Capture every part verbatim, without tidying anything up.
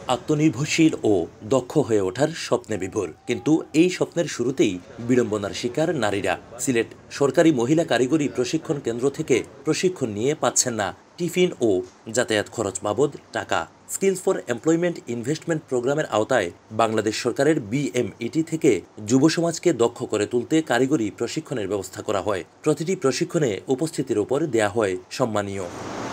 আত্মনির্ভরশীল ও দক্ষ হয়ে ওঠার স্বপ্নে বিভোর, কিন্তু এই স্বপ্নের শুরুতেই বিড়ম্বনার শিকার নারীরা। সিলেট সরকারি মহিলা কারিগরি প্রশিক্ষণ কেন্দ্র থেকে প্রশিক্ষণ নিয়ে পাচ্ছেন না টিফিন ও যাতায়াত খরচ বাবদ টাকা। স্কিলস ফর এমপ্লয়মেন্ট ইনভেস্টমেন্ট প্রোগ্রামের আওতায় বাংলাদেশ সরকারের বিএমইটি থেকে যুব সমাজকে দক্ষ করে তুলতে কারিগরি প্রশিক্ষণের ব্যবস্থা করা হয়। প্রতিটি প্রশিক্ষণে উপস্থিতির উপর দেয়া হয় সম্মানীয়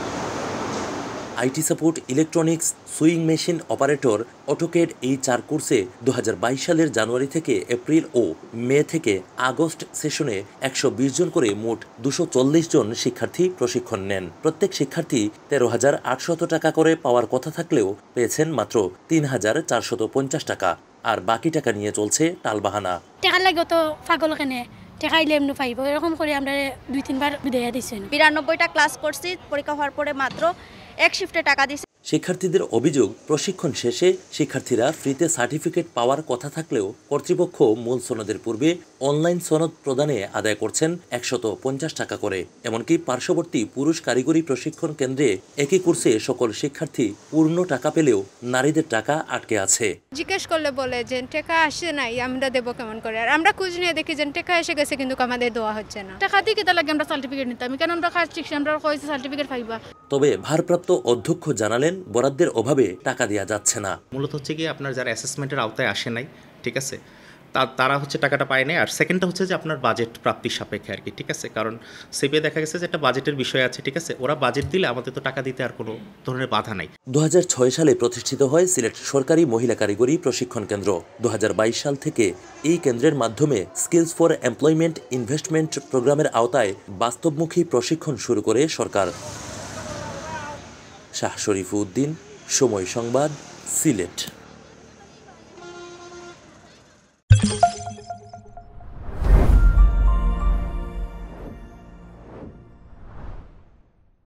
IT support, electronics, sewing machine operator, AutoCAD এই চার কোর্সে দু হাজার বাইশ সালের জানুয়ারি থেকে এপ্রিল ও মে থেকে আগস্ট সেশনে একশো বিশ জন করে মোট দুশো চল্লিশ জন শিক্ষার্থী প্রশিক্ষণ নেন। প্রত্যেক শিক্ষার্থী তেরো হাজার আটশত টাকা করে পাওয়ার কথা থাকলেও পেয়েছেন মাত্র তিন হাজার চারশত পঞ্চাশ টাকা, আর বাকি টাকা নিয়ে চলছে টালবাহানা। টাকা লাগে তো পাগল কেনে টেকাইলে এমনি পাইব, এরকম করে আমরা দুই তিনবার বিদায় দিচ্ছেন। বিরানব্বইটা ক্লাস করছি, পরীক্ষা হওয়ার পরে মাত্র এক শিফটে টাকা দিচ্ছি। শিক্ষার্থীদের অভিযোগ, প্রশিক্ষণ শেষে শিক্ষার্থীরা ফ্রিতে সার্টিফিকেট পাওয়ার কথা থাকলেও কর্তৃপক্ষ মূল সনদের পূর্বে অনলাইন সনদ প্রদানে আদায় করছেন একশত পঞ্চাশ টাকা করে। এমনকি পার্শ্ববর্তী পুরুষ কারিগরি প্রশিক্ষণ কেন্দ্রে একই কোর্সে সকল শিক্ষার্থী পূর্ণ টাকা পেলেও নারীদের টাকা আটকে আছে। জিজ্ঞেস করলে বলে যে টাকা আসে নাই, আমরা দেবো কেমন করে? আর আমরা খোঁজ নিয়ে দেখি যে টাকা এসে গেছে কিন্তু আমাদের দেওয়া হচ্ছে না। টাকা দিয়ে কেটে লাগে আমরা সার্টিফিকেট নিতাম, কেন আমরা কাজ শিখছি, আমরা কইছি সার্টিফিকেট পাইবা। তবে ভারপ্রাপ্ত অধ্যক্ষ জানালেন বরাদ্দের অভাবে টাকা দেওয়া যাচ্ছে না। মূলত হচ্ছে কি আপনার যারা অ্যাসেসমেন্টের আওতায় আসে নাই, ঠিক আছে, তারা হচ্ছে টাকাটা পায় নাই। আর সেকেন্ডটা হচ্ছে যে আপনার বাজেট প্রাপ্তির সাপেক্ষে আর কি, ঠিক আছে, কারণ সেপে দেখা গেছে যে একটা বাজেটের বিষয় আছে, ঠিক আছে, ওরা বাজেট দিলে আমাদের তো টাকা দিতে আর কোনো ধরনের বাধা নাই। দু হাজার ছয় সালে প্রতিষ্ঠিত হয় সিলেট সরকারি মহিলা কারিগরি প্রশিক্ষণ কেন্দ্র। দু হাজার বাইশ সাল থেকে এই কেন্দ্রের মাধ্যমে স্কিলস ফর এমপ্লয়মেন্ট ইনভেস্টমেন্ট প্রোগ্রামের আওতায় বাস্তবমুখী প্রশিক্ষণ শুরু করে সরকার। শাহ শরীফ উদ্দিন, সময় সংবাদ, সিলেট।